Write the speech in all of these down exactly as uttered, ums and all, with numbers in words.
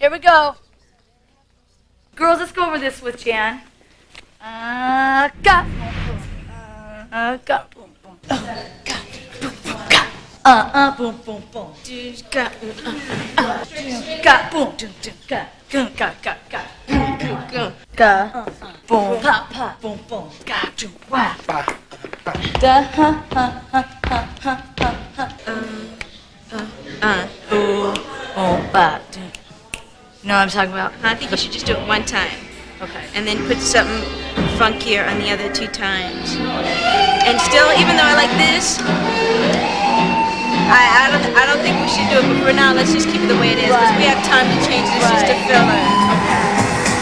Here we go. Girls, let's go over this with Jan. Uh, got. Uh, got. Boom, boom. Uh, got. Boom, boom, got. Uh, uh, boom, boom, boom. Got. Uh, uh, got. Boom, boom, boom. Got. Got, got, got, got. Boom, boom, boom. Got. Boom, pop, pop, boom, boom. Got. Boom, wow. Da, ha, ha, ha, ha, ha, ha, ha. Uh, uh, uh, ooh, oh, ba, do. You know what I'm talking about? I think you should just do it one time. Okay. And then put something funkier on the other two times. And still, even though I like this, I, I don't I don't think we should do it. But for now, let's just keep it the way it is, because Right. we have time to change this. Right. Just a filler. Okay.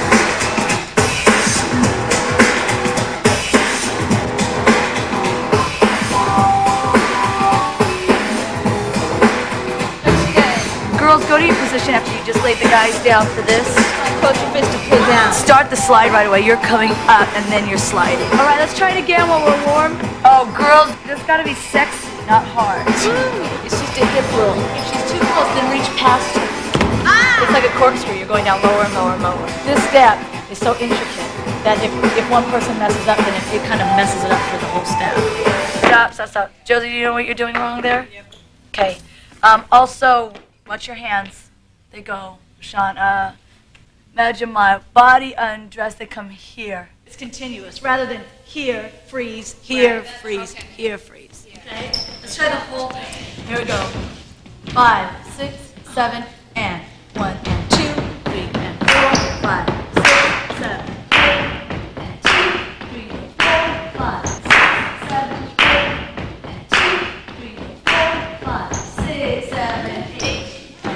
Girls, go to your position after you just laid the guys down for this. Close your fist to pull down. Start the slide right away. You're coming up and then you're sliding. All right, let's try it again while we're warm. Oh, girls, this got to be sexy, not hard. It's just a hip roll. If she's too close, then reach past her. Ah! It's like a corkscrew. You're going down lower and lower and lower. This step is so intricate that if, if one person messes up, then it, it kind of messes it up for the whole step. Stop, stop, stop. Josie, do you know what you're doing wrong there? Yep. Okay. Um, also, watch your hands. They go, Sean. Uh, imagine my body undressed. They come here. It's continuous rather than here, freeze, here, freeze, here, freeze. Okay? Let's try the whole thing. Here we go. Five, six, seven, and one, and two, three, and four, five, six, seven, eight, and two, three, four, five, six, seven, eight, and two, three, four, five, six, seven, eight.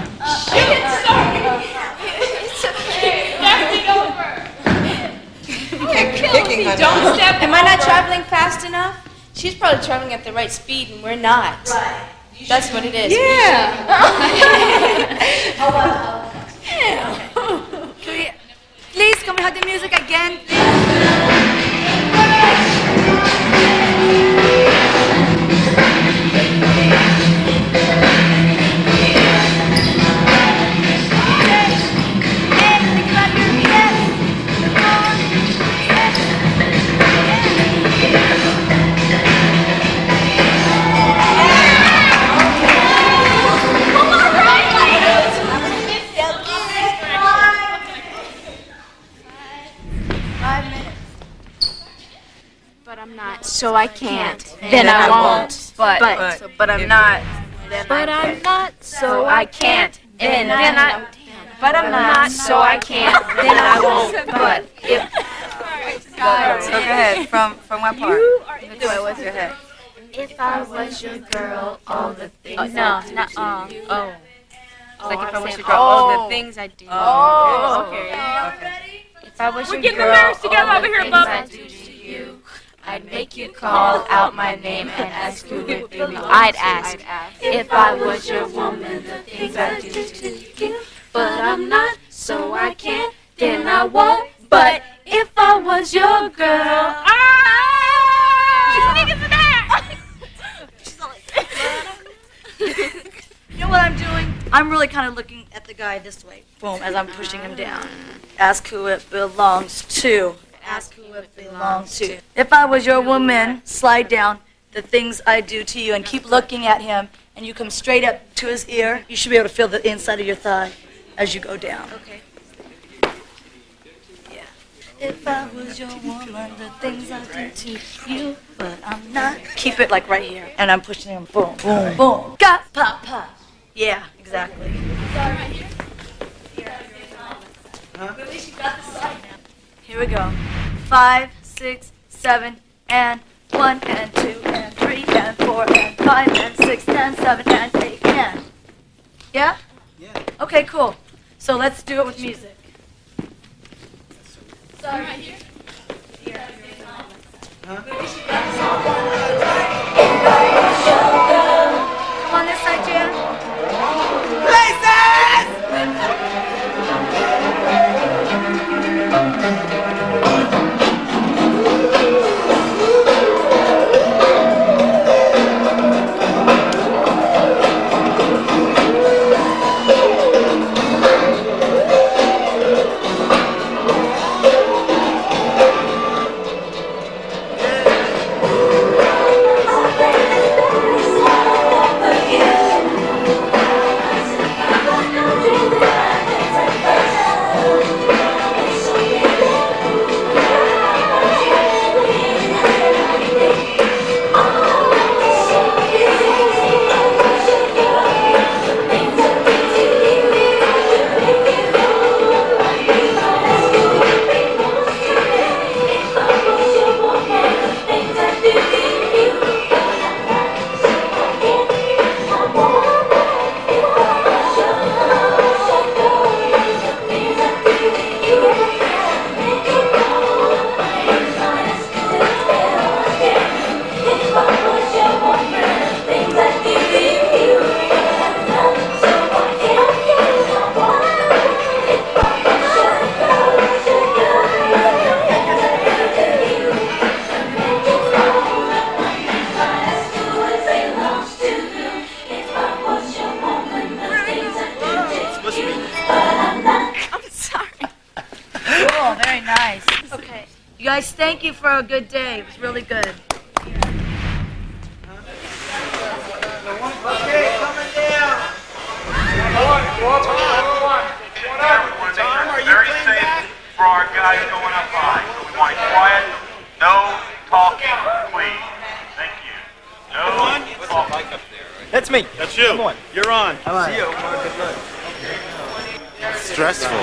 Don't step. Am I not traveling fast enough? She's probably traveling at the right speed, and we're not. Right. That's what it is. Yeah. How about? Yeah. Okay. Please, can we have the music again, But I'm not, so I can't. Then, Then I won't. But, But, but, so, but I'm not. Then but I I'm not, so I can't. Then, Then, then I, But I'm not, so I can't. Then I won't. But if. So go ahead. From from what part? You are Which way was your head? If I was your girl, all the things. Oh, no, I do not to uh. you. Oh. Oh, Like if I I'm was saying your girl, all oh. the things I do. Oh, okay. Okay. If I was We're your getting the girl, mirrors together all over the here, things Bubba. I do to you, I'd make you call out my name and ask who it belongs. I'd ask if I was your woman, the things I do to you. But I'm not, so I can't. Then I won't. But if I was your girl, ah! She's sneaking to that. You know what I'm doing? I'm really kind of looking at the guy this way. Boom, as I'm pushing him down. Ask who it belongs to. Ask who it belongs to. If I was your woman, slide down the things I do to you and keep looking at him, and you come straight up to his ear. You should be able to feel the inside of your thigh as you go down. Okay. Yeah. If I was your woman, the things I do to you, but I'm not. Keep it like right here, and I'm pushing him. Boom, boom, boom. Got pop, pop. Yeah, exactly. Here we go. Five, six, seven, and one, and two, and three, and four, and five, and six, and seven, and eight, and. Yeah? Yeah. Okay, cool. So let's do it with music. Sorry. Huh? Come on this side, Jan. Guys, thank you for a good day. It was really good. Okay, coming down. One, one, one. Tom, are you very safe for our guys going up high. So we want it quiet, no talking, please. Thank you. No talking. That's me. That's you. Come on. You're on. Come on. See you. Good luck. Stressful.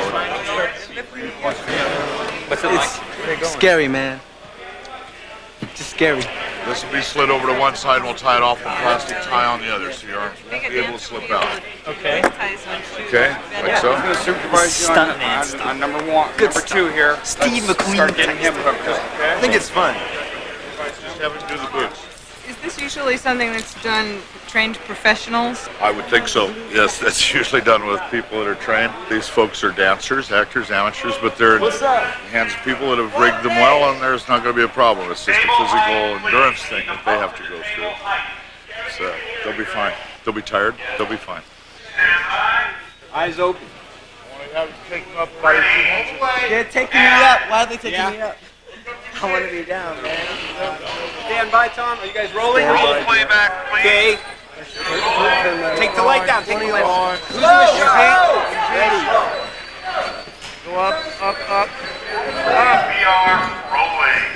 What's it like? It's scary, man. Just scary. This will be slid over to one side and we'll tie it off with plastic tie on the other so your arms won't be able to slip out. Okay. Okay? Like so? I'm going to supervise you on, on, on number one, Good number stuff. two here. Steve Let's McQueen. Start getting him hooked up. I think it's fun. Just have him do the boots. Is this usually something that's done trained professionals? I would think so. Yes, that's usually done with people that are trained. These folks are dancers, actors, amateurs, but they're in the hands of people that have rigged them well, and there's not going to be a problem. It's just a physical endurance thing that they have to go through. So they'll be fine. They'll be tired. They'll be fine. Eyes open. Only have to take them up by two inches. They're taking me up. Why are they taking Yeah. me up? I want to be down, man. Stand by, Tom. Are you guys rolling? Roll playback, please. Okay. Take the leg down. Take the leg down. Who's in the Go, shot? Ready. Go up, up, up. We are rolling.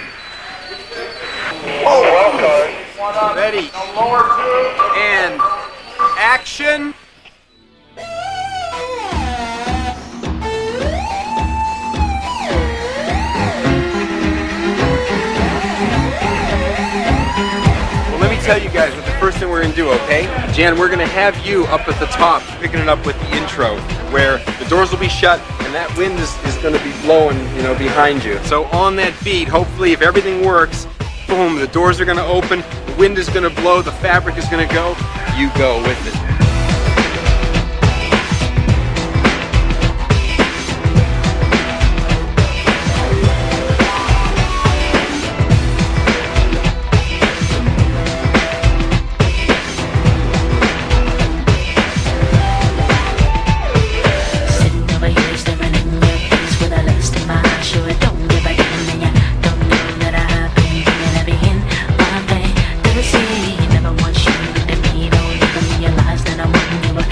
Oh, well Ready. Lower two. And action. Let me tell you guys what the first thing we're going to do, okay? Jan, we're going to have you up at the top picking it up with the intro where the doors will be shut and that wind is, is going to be blowing, you know, behind you. So on that beat, hopefully if everything works, boom, the doors are going to open, the wind is going to blow, the fabric is going to go, you go with it. Never once you looked at me, don't even realize that I'm one you were.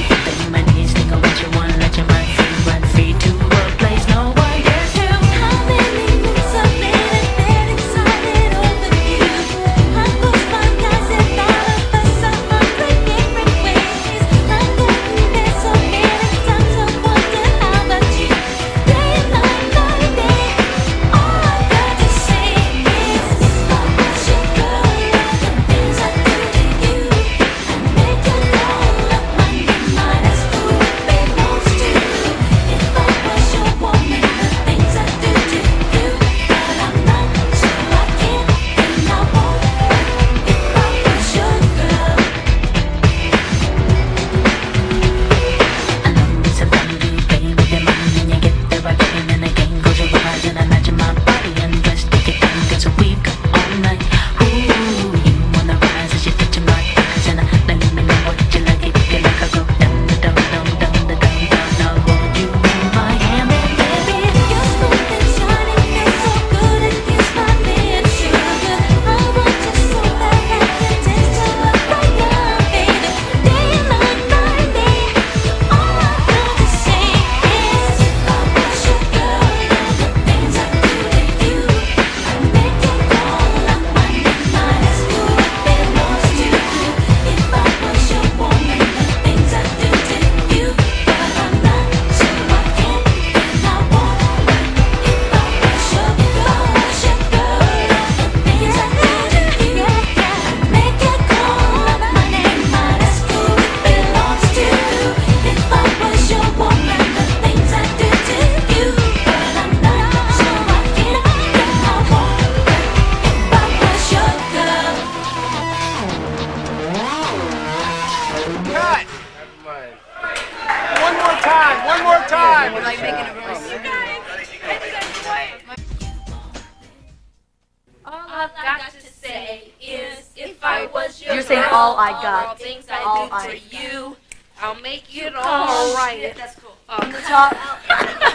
I've got to say is, if I was your You're saying girl, all I got. all things I All do I for got. you, I'll make you all right. That's cool. On the top.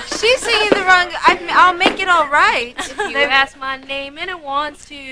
She's singing the wrong. I, I'll make it all right. If you ask my name and it wants to.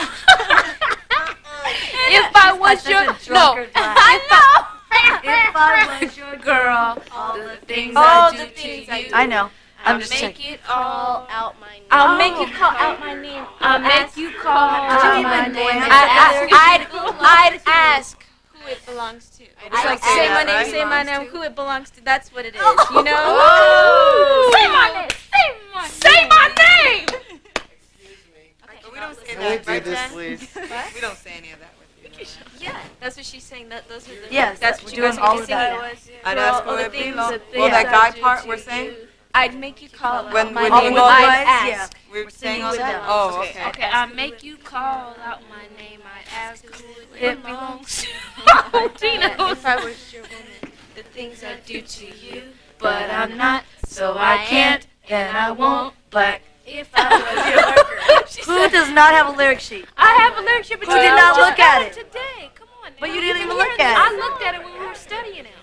If I was your no, if I, if I was your girl, all the things I do to you. I know. I'm I'll just make checking. it all out my name. I'll make you call out my name. I'll make you call out my name. I, I, I'd, I'd ask who it belongs to. just like say that, my name, right? say my name, who it belongs to. That's what it is, you know? Oh. Say my name, say my name. Say my name! But we don't say Can we that, do right, this, Jen? please? We don't say any of that with you. Yeah, that's what she's saying. That those are the Yes, that's we're what doing you guys all are of saying. that. I'd For ask all who the it things, belongs. the Well, things that I guy do part to we're you. saying? I'd make you call When out we my all name. go I'd guys, ask. yeah. We're We're saying singing all with that? them. Oh, okay. Okay, I make you call out my name. I ask who it belongs to. Tina, if I was your woman, the things I do to you, but I'm not, so I can't and I won't. Black. If I was your girl. She Who said, does not have a lyric sheet? I have a lyric sheet, but Who you did didn't not just look got at it? today. Come on. But now. you didn't can even hear look this. at it. I looked at it when we were studying it.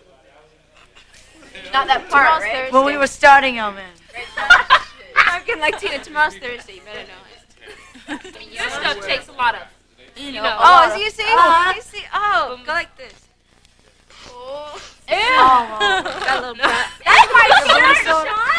Not that part, right? When we were starting them in. I'm getting like Tina. Tomorrow's Thursday. You better know it. I mean, your stuff takes a lot of, you know. Oh, so you see? Uh-huh. You see? Oh, go like this. Oh. Oh, Got a little brat. That's my shirt, Sean.